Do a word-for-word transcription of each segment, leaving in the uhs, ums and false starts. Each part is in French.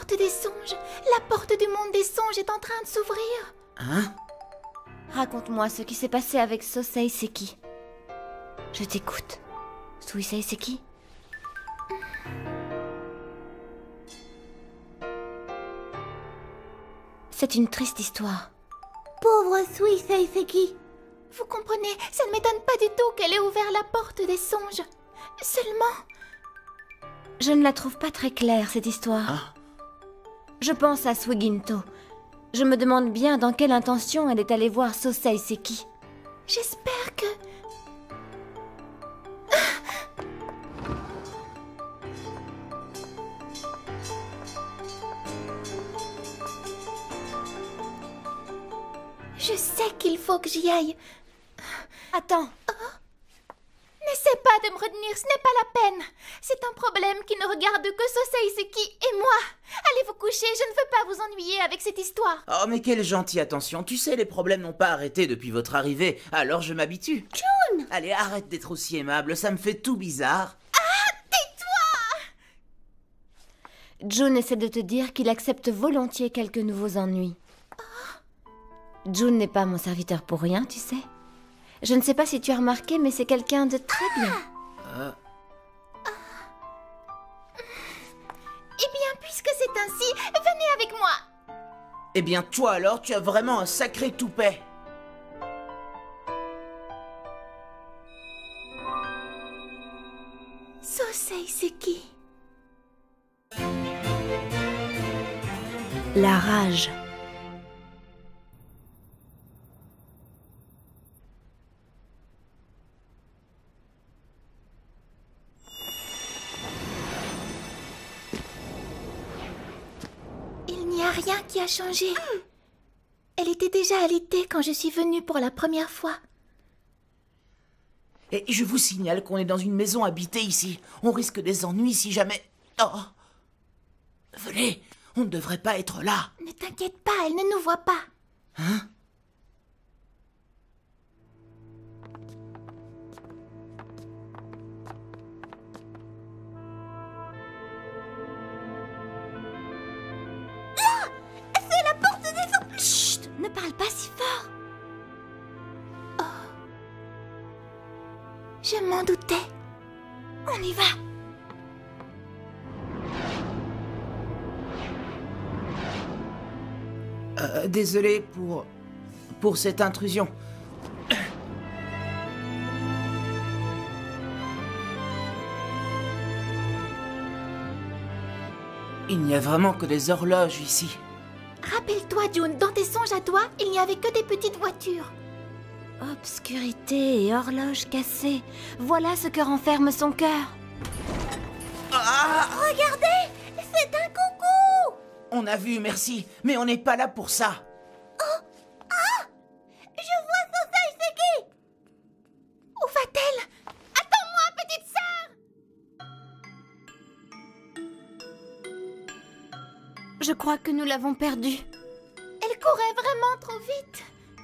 porte des songes. La porte du monde des songes est en train de s'ouvrir. Hein? Raconte-moi ce qui s'est passé avec Sosei Seki. Je t'écoute. Suisei Seki? C'est une triste histoire. Pauvre Suisei Seki. Vous comprenez, ça ne m'étonne pas du tout qu'elle ait ouvert la porte des songes. Seulement... Je ne la trouve pas très claire, cette histoire. Ah. Je pense à Suiginto. Je me demande bien dans quelle intention elle est allée voir Sosei Seki. J'espère que... Je sais qu'il faut que j'y aille. Attends. N'essaie pas de me retenir, ce n'est pas la peine. C'est un problème qui ne regarde que Sosei Seki et moi. Allez vous coucher, je ne veux pas vous ennuyer avec cette histoire. Oh, mais quelle gentille attention. Tu sais, les problèmes n'ont pas arrêté depuis votre arrivée, alors je m'habitue. June! Allez, arrête d'être aussi aimable, ça me fait tout bizarre. Ah, tais-toi! Jun essaie de te dire qu'il accepte volontiers quelques nouveaux ennuis. Jun n'est pas mon serviteur pour rien, tu sais. Je ne sais pas si tu as remarqué, mais c'est quelqu'un de très bien. Euh, Eh bien, puisque c'est ainsi, venez avec moi. eh bien, toi alors, tu as vraiment un sacré toupet. Sosei Seki. La rage. Il n'y a rien qui a changé. Elle était déjà alitée quand je suis venue pour la première fois. Et je vous signale qu'on est dans une maison habitée ici. On risque des ennuis si jamais... Oh! Venez, on ne devrait pas être là. Ne t'inquiète pas, elle ne nous voit pas. Hein? C'est la porte des eaux. Chut, ne parle pas si fort. Oh. Je m'en doutais. On y va. Euh, désolé pour... pour cette intrusion. Il n'y a vraiment que des horloges ici. Rappelle-toi, June, dans tes songes à toi, il n'y avait que des petites voitures. Obscurité et horloge cassée. Voilà ce que renferme son cœur. Ah! Regardez, c'est un coucou. On a vu, merci, mais on n'est pas là pour ça. Je vois Sosei Seki. Où va-t-elle? Attends-moi, petite sœur. Je crois que nous l'avons perdue. Elle courait vraiment trop vite.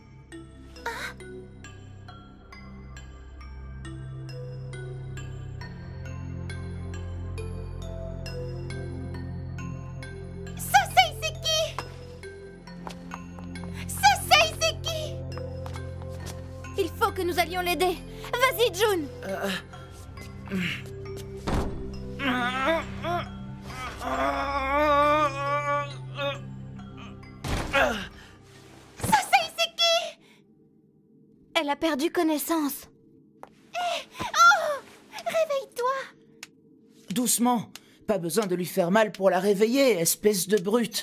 Sosei Seki! Sosei Seki! Il faut que nous allions l'aider. Vas-y, Jun. Euh... Sosei Seki! Elle a perdu connaissance. Oh! Réveille-toi! Doucement, pas besoin de lui faire mal pour la réveiller, espèce de brute.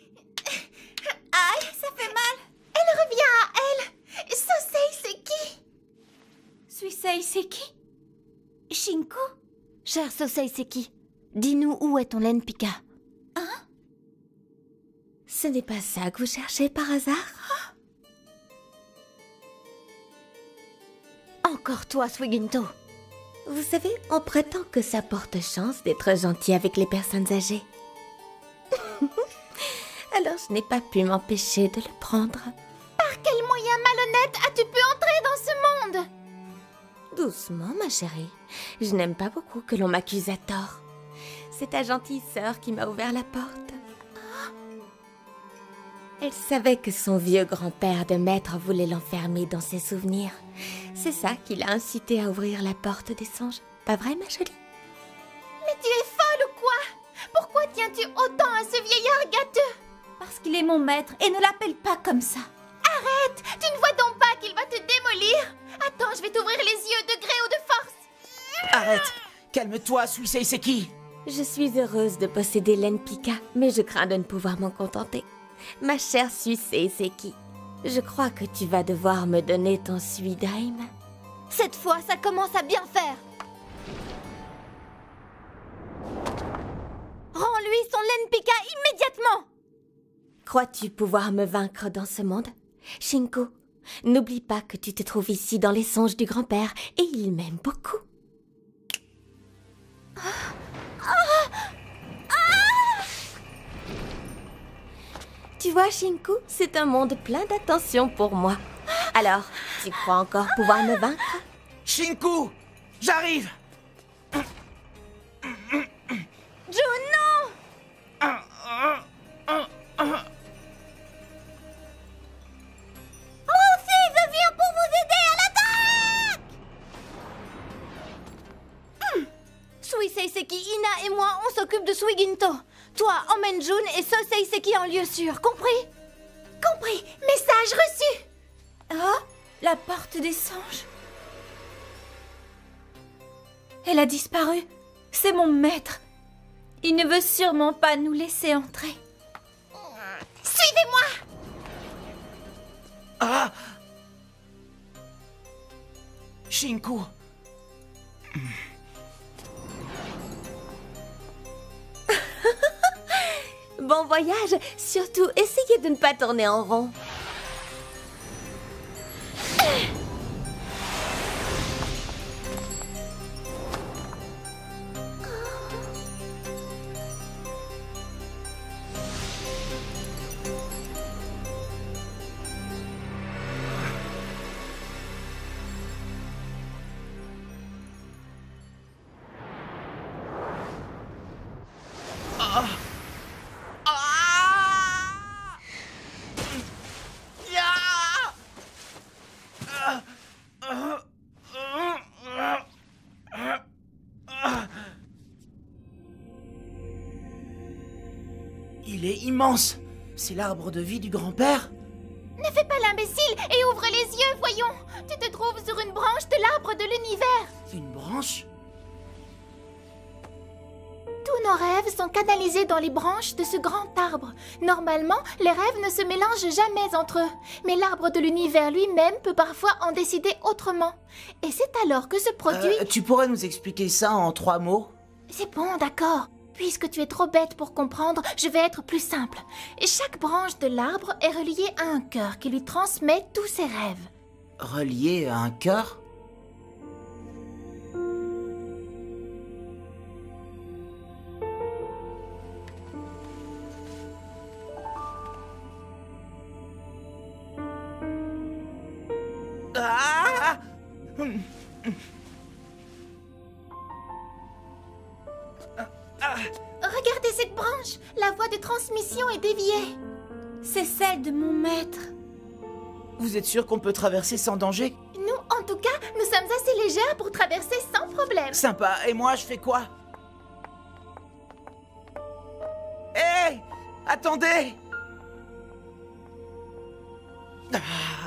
Aïe, ça fait mal. Elle revient à elle. Sosei Seki. Suisei Seki? Shinku? Cher Sosei Seki, dis-nous où est ton laine Pika. Hein? Ce n'est pas ça que vous cherchez par hasard? Encore toi, Suiginto. Vous savez, on prétend que ça porte chance d'être gentil avec les personnes âgées. Alors je n'ai pas pu m'empêcher de le prendre. Par quel moyen malhonnête as-tu pu entrer dans ce monde? Doucement, ma chérie. Je n'aime pas beaucoup que l'on m'accuse à tort. C'est ta gentille sœur qui m'a ouvert la porte. Elle savait que son vieux grand-père de maître voulait l'enfermer dans ses souvenirs. C'est ça qui l'a incité à ouvrir la porte des songes. Pas vrai, ma jolie? Mais tu es folle ou quoi? Pourquoi tiens-tu autant à ce vieillard gâteux? Parce qu'il est mon maître et ne l'appelle pas comme ça. Arrête! Tu ne vois donc pas qu'il va te démolir? Attends, je vais t'ouvrir les yeux de gré ou de force. Arrête! Calme-toi, Suisei Seki! Je suis heureuse de posséder l'Enpika, mais je crains de ne pouvoir m'en contenter. Ma chère Suisei Seki, je crois que tu vas devoir me donner ton Suidaim. Cette fois, ça commence à bien faire. Rends-lui son Lenpika immédiatement. Crois-tu pouvoir me vaincre dans ce monde? Shinku, n'oublie pas que tu te trouves ici dans les songes du grand-père et il m'aime beaucoup. Tu vois, Shinku, c'est un monde plein d'attention pour moi. Alors, tu crois encore pouvoir me vaincre? Shinku! J'arrive! June, non! Moi aussi, je viens pour vous aider à l'attaque! Hmm. Suisei Seki, Ina et moi, on s'occupe de Suiginto. Toi, emmène June et Sosei Seki en lieu sûr, compris? Compris. Message reçu. Ah, la porte des songes. Elle a disparu. C'est mon maître. Il ne veut sûrement pas nous laisser entrer. Suivez-moi. Ah! Shinku! Bon voyage, surtout essayez de ne pas tourner en rond. Il est immense! C'est l'arbre de vie du grand-père? Ne fais pas l'imbécile et ouvre les yeux, voyons. Tu te trouves sur une branche de l'arbre de l'univers. Une branche? Tous nos rêves sont canalisés dans les branches de ce grand arbre. Normalement, les rêves ne se mélangent jamais entre eux. Mais l'arbre de l'univers lui-même peut parfois en décider autrement. Et c'est alors que se produit... Euh, tu pourrais nous expliquer ça en trois mots? C'est bon, d'accord. Puisque tu es trop bête pour comprendre, je vais être plus simple. Et chaque branche de l'arbre est reliée à un cœur qui lui transmet tous ses rêves. Relié à un cœur? Ah! Regardez cette branche. La voie de transmission est déviée. C'est celle de mon maître. Vous êtes sûr qu'on peut traverser sans danger? Nous, en tout cas, nous sommes assez légères pour traverser sans problème. Sympa. Et moi, je fais quoi? Hé! Attendez! Ah.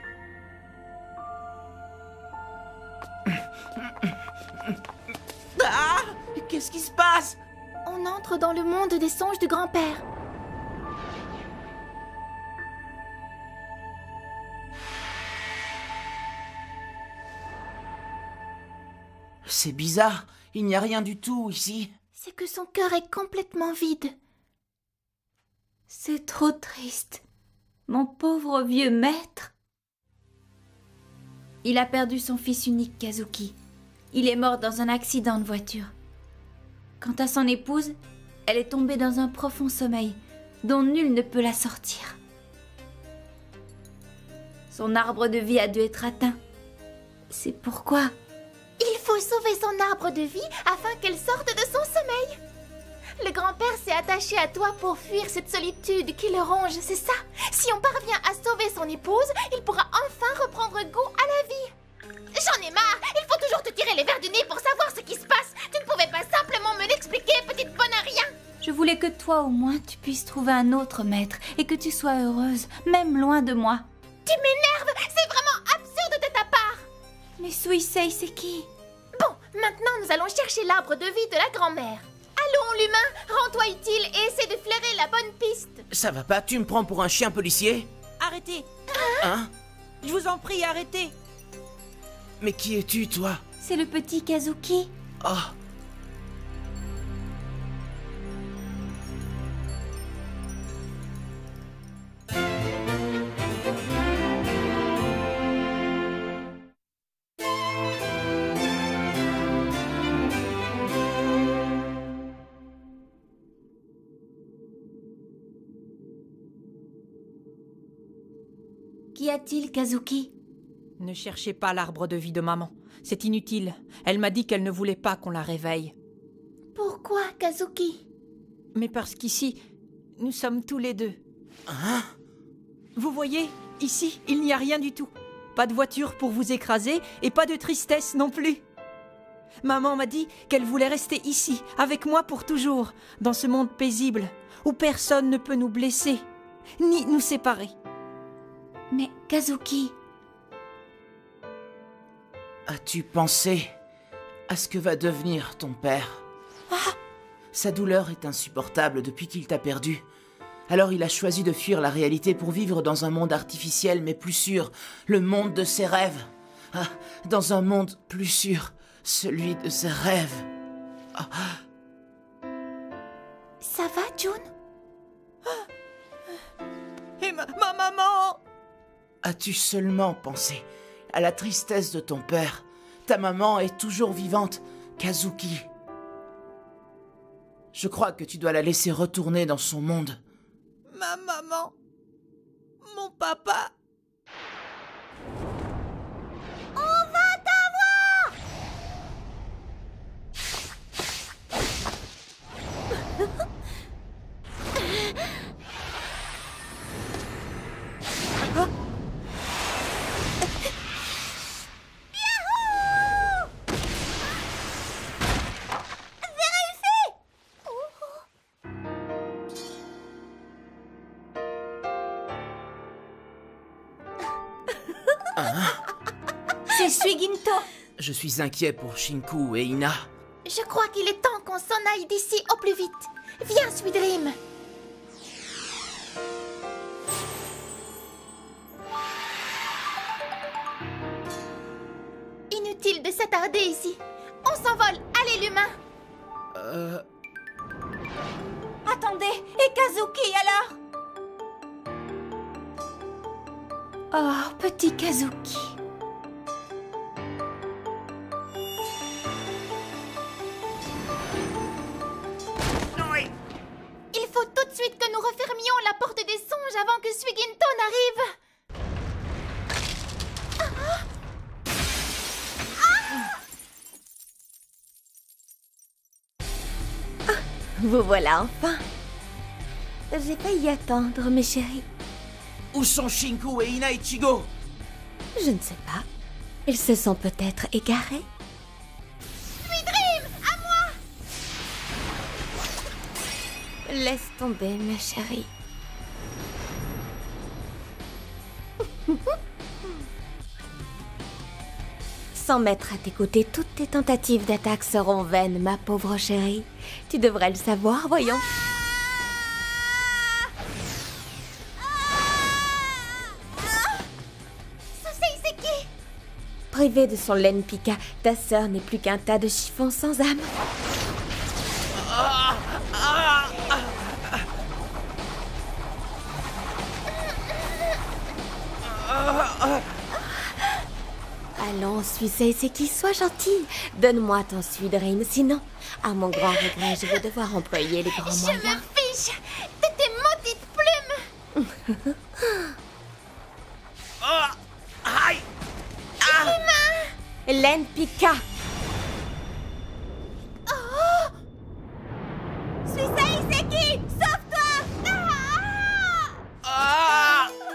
Ah! Qu'est-ce qui se passe? On entre dans le monde des songes du grand-père. C'est bizarre. Il n'y a rien du tout ici. C'est que son cœur est complètement vide. C'est trop triste. Mon pauvre vieux maître. Il a perdu son fils unique, Kazuki. Il est mort dans un accident de voiture. Quant à son épouse, elle est tombée dans un profond sommeil dont nul ne peut la sortir. Son arbre de vie a dû être atteint. C'est pourquoi... Il faut sauver son arbre de vie afin qu'elle sorte de son sommeil. Le grand-père s'est attaché à toi pour fuir cette solitude qui le ronge, c'est ça? Si on parvient à sauver son épouse, il pourra enfin reprendre goût à la vie. J'en ai marre. Il faut toujours te tirer les verres du nez pour savoir ce qui se passe. Tu ne pouvais pas simplement me l'expliquer, petite bonne à rien. Je voulais que toi, au moins, tu puisses trouver un autre maître et que tu sois heureuse, même loin de moi. Tu m'énerves. C'est vraiment absurde de ta part. Mais Suisei, c'est qui? Bon, maintenant nous allons chercher l'arbre de vie de la grand-mère. Allons, l'humain, rends-toi utile et essaie de flairer la bonne piste. Ça va pas, tu me prends pour un chien policier? Arrêtez! Hein? Je vous en prie, arrêtez! Mais qui es-tu, toi? C'est le petit Kazuki. Oh. Qu'y a-t-il, Kazuki? Ne cherchez pas l'arbre de vie de maman. C'est inutile. Elle m'a dit qu'elle ne voulait pas qu'on la réveille. Pourquoi, Kazuki? Mais parce qu'ici, nous sommes tous les deux. Hein? Vous voyez, ici, il n'y a rien du tout. Pas de voiture pour vous écraser et pas de tristesse non plus. Maman m'a dit qu'elle voulait rester ici, avec moi pour toujours, dans ce monde paisible, où personne ne peut nous blesser, ni nous séparer. Mais Kazuki... As-tu pensé à ce que va devenir ton père? Ah! Sa douleur est insupportable depuis qu'il t'a perdu. Alors il a choisi de fuir la réalité pour vivre dans un monde artificiel mais plus sûr, le monde de ses rêves. Ah, dans un monde plus sûr, celui de ses rêves. Ah. Ça va, June? Et ma, ma maman! As-tu seulement pensé à la tristesse de ton père? Ta maman est toujours vivante, Kazuki. Je crois que tu dois la laisser retourner dans son monde. Ma maman, mon papa. On va t'avoir! C'est Suiginto. Je suis inquiet pour Shinku et Ina. Je crois qu'il est temps qu'on s'en aille d'ici au plus vite. Viens, Sweet Dream. Inutile de s'attarder ici. On s'envole. Allez, l'humain. Euh... Attendez, et Kazuki alors? Oh, petit Kazuki. Il faut tout de suite que nous refermions la porte des songes avant que Suiginto n'arrive. Vous voilà enfin. J'ai failli attendre, mes chéris. Où sont Shinku et Ina Ichigo? Je ne sais pas. Ils se sont peut-être égarés. Sweet Dream, à moi. Laisse tomber, mes chéris. Sans mettre à tes côtés, toutes tes tentatives d'attaque seront vaines, ma pauvre chérie. Tu devrais le savoir, voyons. Susei, c'est qui? Privée de son laine Pika, ta sœur n'est plus qu'un tas de chiffons sans âme. Allons, Suisei, c'est qui? Sois gentille. Donne-moi ton Sweet Dream, sinon, à mon grand regret, je vais devoir employer les grands Je moyens. me fiche de tes maudites plumes. Oh, aïe! Laine Pika. Susei, c'est qui? Sauve-toi! Ah! Ah!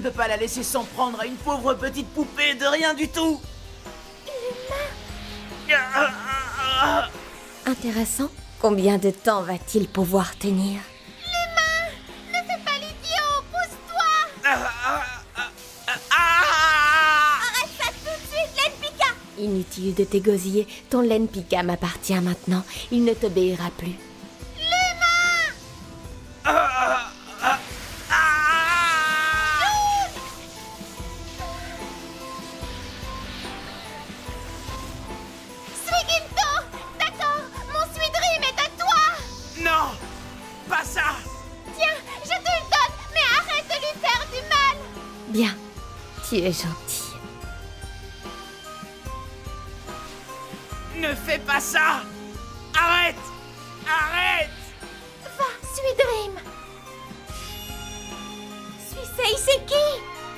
peux pas la laisser s'en prendre à une pauvre petite poupée de rien du tout. Intéressant. Combien de temps va-t-il pouvoir tenir? Ne fais pas l'idiot, pousse-toi. Arrête ça tout de suite, Lenpika. Inutile de t'égosiller. Ton Lenpika m'appartient maintenant. Il ne t'obéira plus. Suiginto, d'accord, mon Suidrim est à toi. Non, pas ça. Tiens, je te le donne, mais arrête de lui faire du mal. Bien. Tu es gentil. Ne fais pas ça. Arrête. Arrête. Va, Suidrim. Suis Seiseki.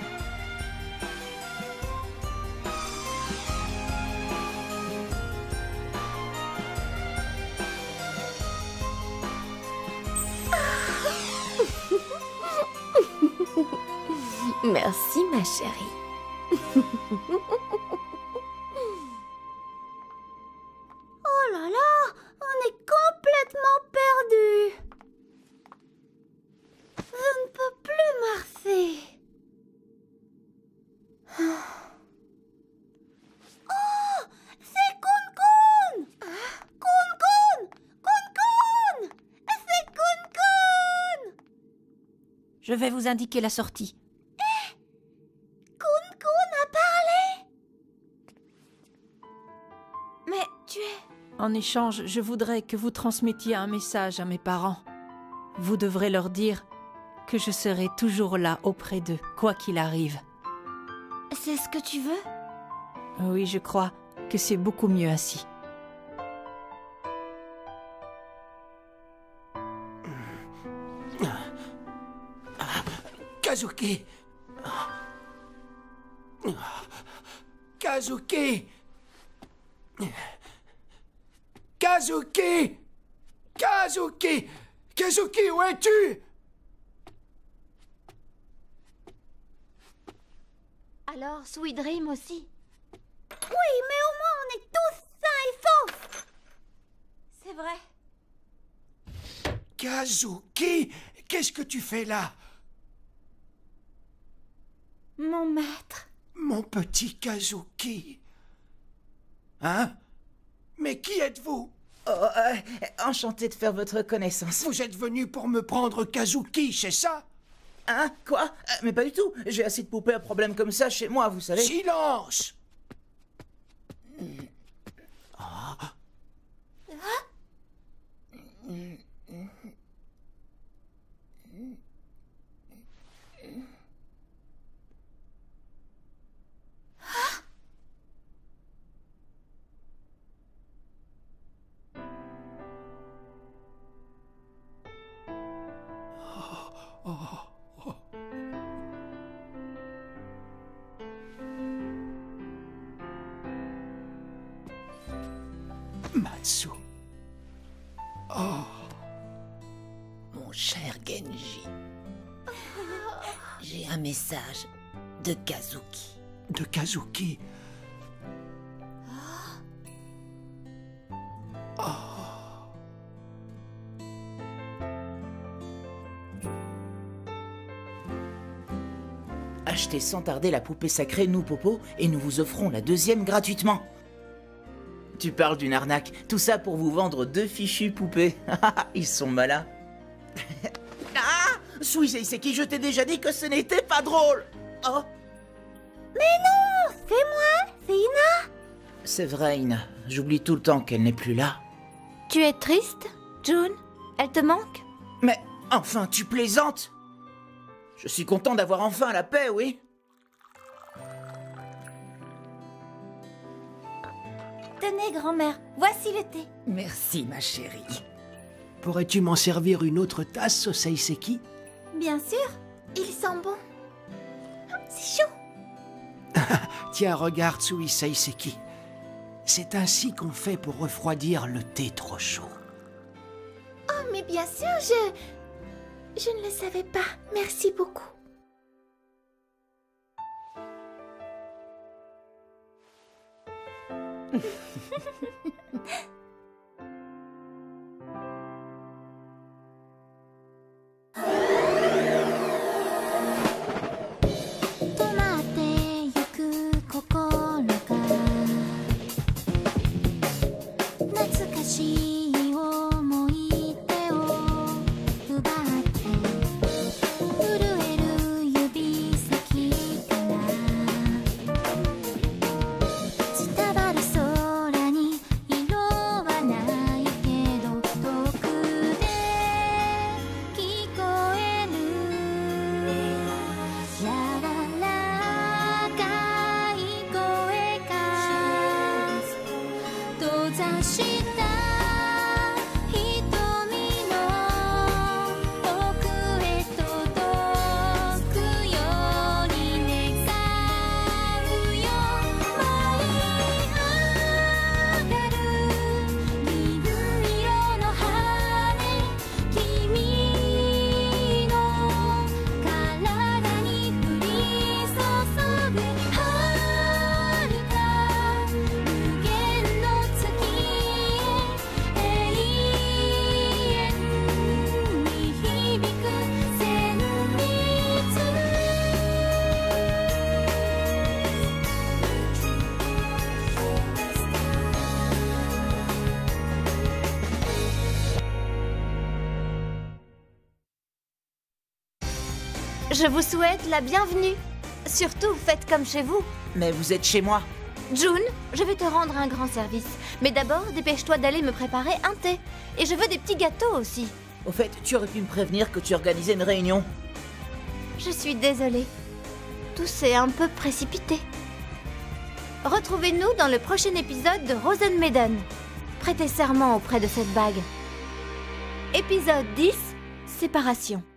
Merci, ma chérie. Oh là là, on est complètement perdu. Je ne peux plus marcher. Oh, c'est Kun-Kun. Kun-Kun, Kun-Kun, c'est Kun-Kun. Je vais vous indiquer la sortie. Kun-Kun a parlé. Mais tu es... En échange, je voudrais que vous transmettiez un message à mes parents. Vous devrez leur dire que je serai toujours là auprès d'eux, quoi qu'il arrive. C'est ce que tu veux? Oui, je crois que c'est beaucoup mieux ainsi. Kazuki! Kazuki! Kazuki! Kazuki! Kazuki, où es-tu? Alors, Sweet Dream aussi? Oui, mais au moins on est tous sains et saufs. C'est vrai. Kazuki! Qu'est-ce que tu fais là? Mon maître. Mon petit Kazuki. Hein? Mais qui êtes-vous? Oh, euh, enchanté de faire votre connaissance. Vous êtes venu pour me prendre Kazuki, c'est ça? Hein? Quoi? Euh, Mais pas du tout. J'ai assez de poupées à problème comme ça chez moi, vous savez. Silence! Matsu. Oh. Mon cher Genji, j'ai un message de Kazuki. De Kazuki. Achetez sans tarder la poupée sacrée Nous Popo et nous vous offrons la deuxième gratuitement. Tu parles d'une arnaque, tout ça pour vous vendre deux fichues poupées. Ils sont malins. Ah, Suisei, c'est qui? Je t'ai déjà dit que ce n'était pas drôle. Oh, C'est moi, c'est Ina. c'est vrai, Ina. J'oublie tout le temps qu'elle n'est plus là. Tu es triste, June? Elle te manque? Mais enfin, tu plaisantes? Je suis content d'avoir enfin la paix, oui. Tenez, grand-mère, voici le thé. Merci, ma chérie. Pourrais-tu m'en servir une autre tasse, Seiseki? Bien sûr. Il sent bon. C'est chaud. Tiens, regarde, Tsui Seiseki. C'est ainsi qu'on fait pour refroidir le thé trop chaud. Oh, mais bien sûr, je... Je ne le savais pas. Merci beaucoup. Je vous souhaite la bienvenue. Surtout, faites comme chez vous. Mais vous êtes chez moi. June, je vais te rendre un grand service. Mais d'abord, dépêche-toi d'aller me préparer un thé. Et je veux des petits gâteaux aussi. Au fait, tu aurais pu me prévenir que tu organisais une réunion. Je suis désolée. Tout s'est un peu précipité. Retrouvez-nous dans le prochain épisode de Rosenmaiden. Prêtez serment auprès de cette bague. Épisode dix, séparation.